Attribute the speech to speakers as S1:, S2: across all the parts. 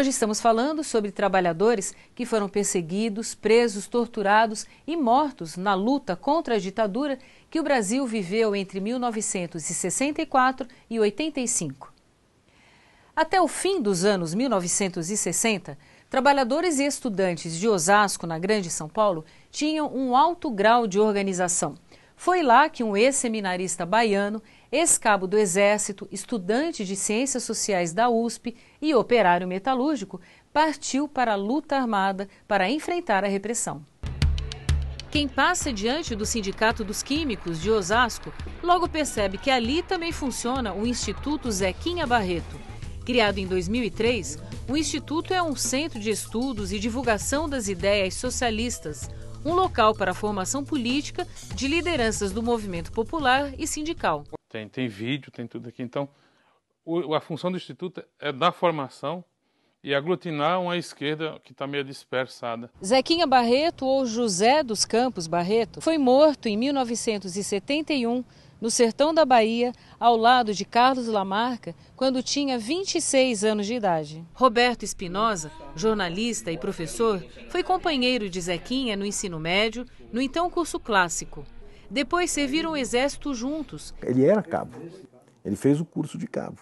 S1: Hoje estamos falando sobre trabalhadores que foram perseguidos, presos, torturados e mortos na luta contra a ditadura que o Brasil viveu entre 1964 e 85. Até o fim dos anos 1960, trabalhadores e estudantes de Osasco, na Grande São Paulo, tinham um alto grau de organização. Foi lá que um ex-seminarista baiano, ex-cabo do Exército, estudante de Ciências Sociais da USP e operário metalúrgico, partiu para a luta armada para enfrentar a repressão. Quem passa diante do Sindicato dos Químicos de Osasco logo percebe que ali também funciona o Instituto Zequinha Barreto. Criado em 2003, o Instituto é um centro de estudos e divulgação das ideias socialistas, um local para a formação política de lideranças do movimento popular e sindical.
S2: Tem vídeo, tem tudo aqui. Então, a função do Instituto é dar formação e aglutinar uma esquerda que está meio dispersada.
S1: Zequinha Barreto, ou José dos Campos Barreto, foi morto em 1971, no sertão da Bahia, ao lado de Carlos Lamarca, quando tinha 26 anos de idade. Roberto Espinosa, jornalista e professor, foi companheiro de Zequinha no ensino médio, no então curso clássico. Depois serviram o exército juntos.
S3: Ele era cabo, ele fez o curso de cabo.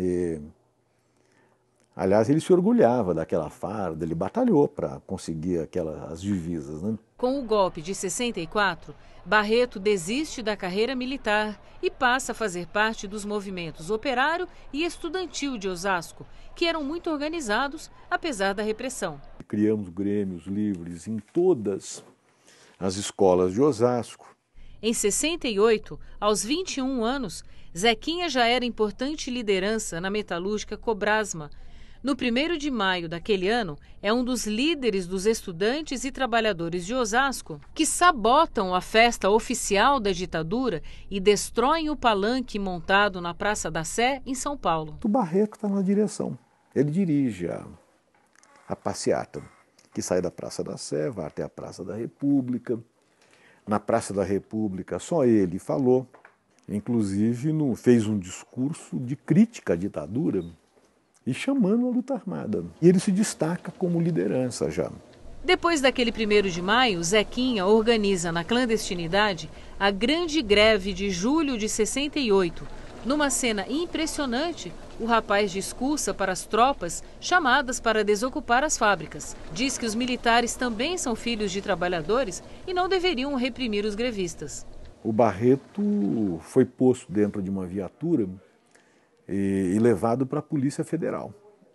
S3: Aliás, ele se orgulhava daquela farda, ele batalhou para conseguir as divisas, né?
S1: Com o golpe de 64, Barreto desiste da carreira militar e passa a fazer parte dos movimentos operário e estudantil de Osasco, que eram muito organizados, apesar da repressão.
S3: Criamos grêmios livres em todas as escolas de Osasco.
S1: Em 68, aos 21 anos, Zequinha já era importante liderança na metalúrgica Cobrasma. No 1º de maio daquele ano, é um dos líderes dos estudantes e trabalhadores de Osasco que sabotam a festa oficial da ditadura e destroem o palanque montado na Praça da Sé, em São Paulo.
S3: O Barreto está na direção. Ele dirige a passeata, que sai da Praça da Sé, vai até a Praça da República. Na Praça da República, só ele falou. Inclusive, fez um discurso de crítica à ditadura e chamando a luta armada. E ele se destaca como liderança já.
S1: Depois daquele 1º de maio, Zequinha organiza na clandestinidade a grande greve de julho de 68. Numa cena impressionante, o rapaz discursa para as tropas chamadas para desocupar as fábricas. Diz que os militares também são filhos de trabalhadores e não deveriam reprimir os grevistas.
S3: O Barreto foi posto dentro de uma viatura e levado para a Polícia Federal.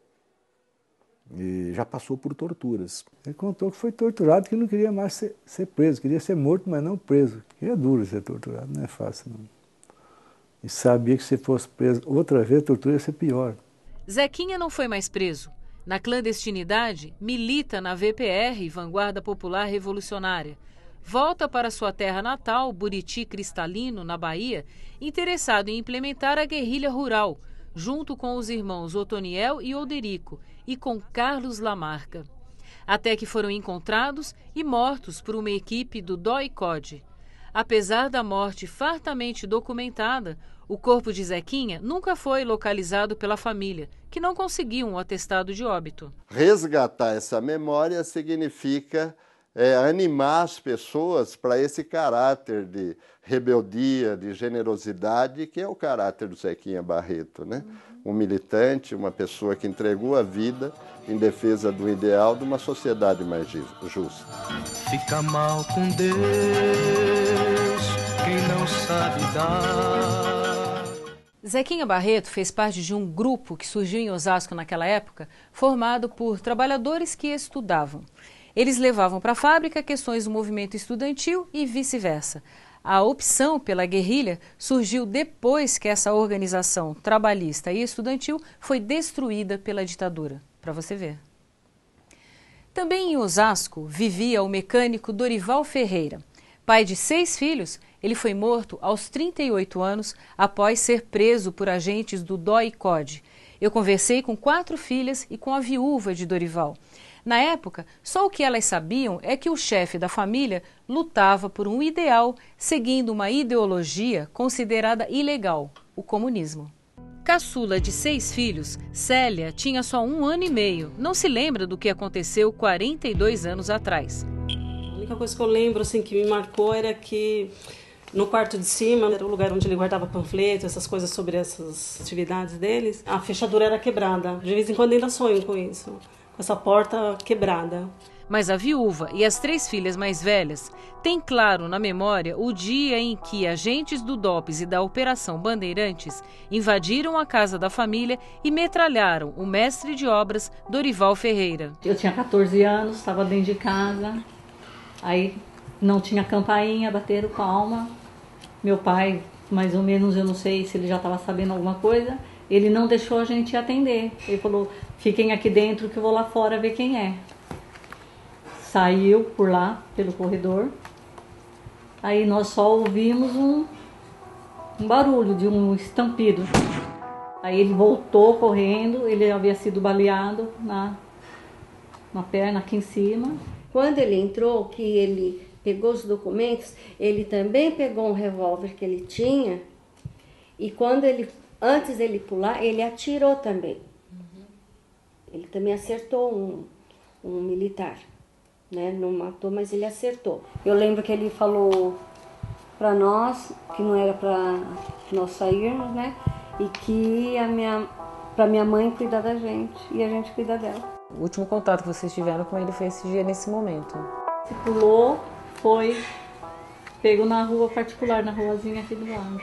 S3: E já passou por torturas.
S4: Ele contou que foi torturado, que não queria mais ser preso, queria ser morto, mas não preso. E é duro ser torturado, não é fácil não. E sabia que se fosse preso outra vez, a tortura ia ser pior.
S1: Zequinha não foi mais preso. Na clandestinidade, milita na VPR, Vanguarda Popular Revolucionária. Volta para sua terra natal, Buriti Cristalino, na Bahia, interessado em implementar a guerrilha rural, junto com os irmãos Otoniel e Oderico, e com Carlos Lamarca. Até que foram encontrados e mortos por uma equipe do DOI-CODE. Apesar da morte fartamente documentada, o corpo de Zequinha nunca foi localizado pela família, que não conseguiu um atestado de óbito.
S5: Resgatar essa memória significa animar as pessoas para esse caráter de rebeldia, de generosidade, que é o caráter do Zequinha Barreto, né? Um militante, uma pessoa que entregou a vida em defesa do ideal de uma sociedade mais justa.
S6: Fica mal com Deus quem não sabe dar.
S1: Zequinha Barreto fez parte de um grupo que surgiu em Osasco naquela época, formado por trabalhadores que estudavam. Eles levavam para a fábrica questões do movimento estudantil e vice-versa. A opção pela guerrilha surgiu depois que essa organização trabalhista e estudantil foi destruída pela ditadura, para você ver. Também em Osasco vivia o mecânico Dorival Ferreira. Pai de 6 filhos, ele foi morto aos 38 anos após ser preso por agentes do DOI-CODE. Eu conversei com 4 filhas e com a viúva de Dorival. Na época, só o que elas sabiam é que o chefe da família lutava por um ideal, seguindo uma ideologia considerada ilegal, o comunismo. Caçula de 6 filhos, Célia tinha só 1 ano e meio. Não se lembra do que aconteceu 42 anos atrás.
S7: A única coisa que eu lembro assim, que me marcou era que no quarto de cima, era o lugar onde ele guardava panfletos, essas coisas sobre essas atividades deles, a fechadura era quebrada. De vez em quando ainda sonho com isso, com essa porta quebrada.
S1: Mas a viúva e as 3 filhas mais velhas têm claro na memória o dia em que agentes do DOPS e da Operação Bandeirantes invadiram a casa da família e metralharam o mestre de obras Dorival Ferreira.
S8: Eu tinha 14 anos, estava dentro de casa, aí não tinha campainha, bateram palma. Meu pai, mais ou menos, eu não sei se ele já estava sabendo alguma coisa, ele não deixou a gente atender. Ele falou, fiquem aqui dentro que eu vou lá fora ver quem é. Saiu por lá, pelo corredor. Aí nós só ouvimos um barulho de um estampido. Aí ele voltou correndo, ele havia sido baleado na perna aqui em cima.
S9: Quando ele entrou, que ele pegou os documentos, ele também pegou um revólver que ele tinha e antes dele pular, ele atirou também. Ele também acertou um militar. Né? Não matou, mas ele acertou. Eu lembro que ele falou para nós que não era para nós sairmos, né? E que para minha mãe cuidar da gente e a gente cuidar dela.
S1: O último contato que vocês tiveram com ele foi esse dia, nesse momento?
S8: Se pulou, foi pego na rua particular, na ruazinha aqui do lado.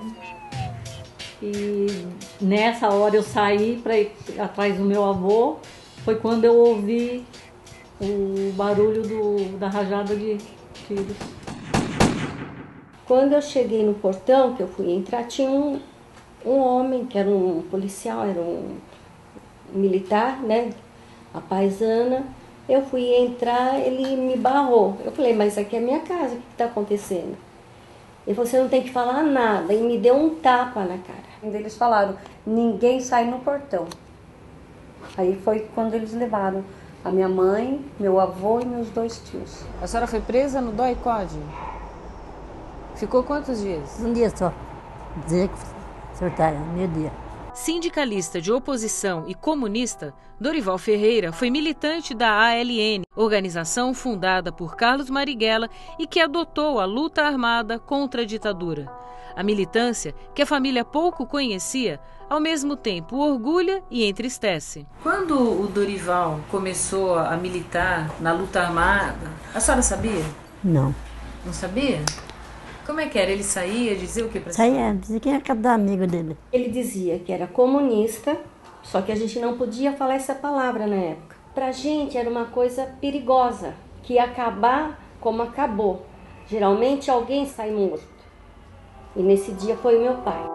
S8: E nessa hora eu saí para ir atrás do meu avô, foi quando eu ouvi o barulho da rajada de tiros.
S9: Quando eu cheguei no portão, que eu fui entrar, tinha um homem, que era um policial, era um militar, né, a paisana. Eu fui entrar, ele me barrou. Eu falei, mas aqui é minha casa, o que está acontecendo? Ele falou, você não tem que falar nada, e me deu um tapa na cara. Eles falaram, ninguém sai no portão. Aí foi quando eles levaram a minha mãe, meu avô e meus 2 tios.
S1: A senhora foi presa no DOI-CODE? Ficou quantos dias?
S10: Um dia só. Dizer que soltaram, meio dia.
S1: Sindicalista de oposição e comunista, Dorival Ferreira foi militante da ALN, organização fundada por Carlos Marighella e que adotou a luta armada contra a ditadura. A militância, que a família pouco conhecia, ao mesmo tempo orgulha e entristece. Quando o Dorival começou a militar na luta armada, a senhora sabia?
S10: Não.
S1: Não sabia? Como é que era? Ele saía, dizia o que pra você?
S10: Saía, dizia que era cada amigo dele.
S9: Ele dizia que era comunista, só que a gente não podia falar essa palavra na época. Pra gente era uma coisa perigosa, que ia acabar como acabou. Geralmente alguém sai morto. E nesse dia foi o meu pai.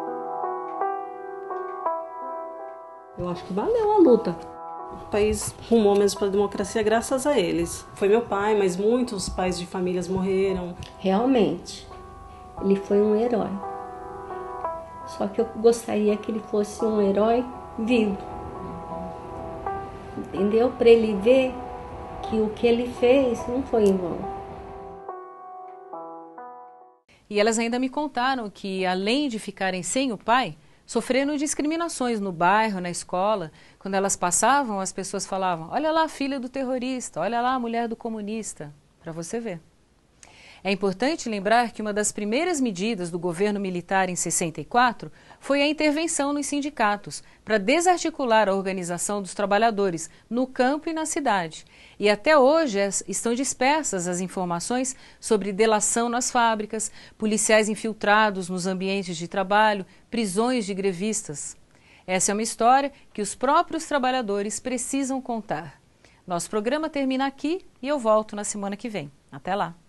S7: Eu acho que valeu a luta. O país rumou mesmo para a democracia graças a eles. Foi meu pai, mas muitos pais de famílias morreram.
S9: Realmente, ele foi um herói. Só que eu gostaria que ele fosse um herói vivo. Entendeu? Para ele ver que o que ele fez não foi em vão.
S1: E elas ainda me contaram que, além de ficarem sem o pai, sofreram discriminações no bairro, na escola. Quando elas passavam, as pessoas falavam, olha lá a filha do terrorista, olha lá a mulher do comunista, para você ver. É importante lembrar que uma das primeiras medidas do governo militar em 64 foi a intervenção nos sindicatos para desarticular a organização dos trabalhadores no campo e na cidade. E até hoje estão dispersas as informações sobre delação nas fábricas, policiais infiltrados nos ambientes de trabalho, prisões de grevistas. Essa é uma história que os próprios trabalhadores precisam contar. Nosso programa termina aqui e eu volto na semana que vem. Até lá!